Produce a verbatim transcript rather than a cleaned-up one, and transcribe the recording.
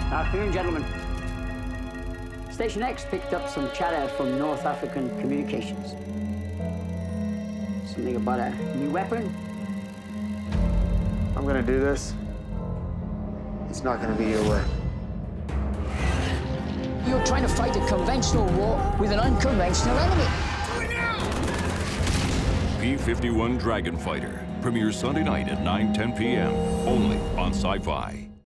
Afternoon, gentlemen. Station X picked up some chatter from North African communications. Something about a new weapon. I'm gonna do this. It's not gonna be your way. You're trying to fight a conventional war with an unconventional enemy. P fifty-one Dragon Fighter premieres Sunday night at nine ten p m only on Sci-Fi.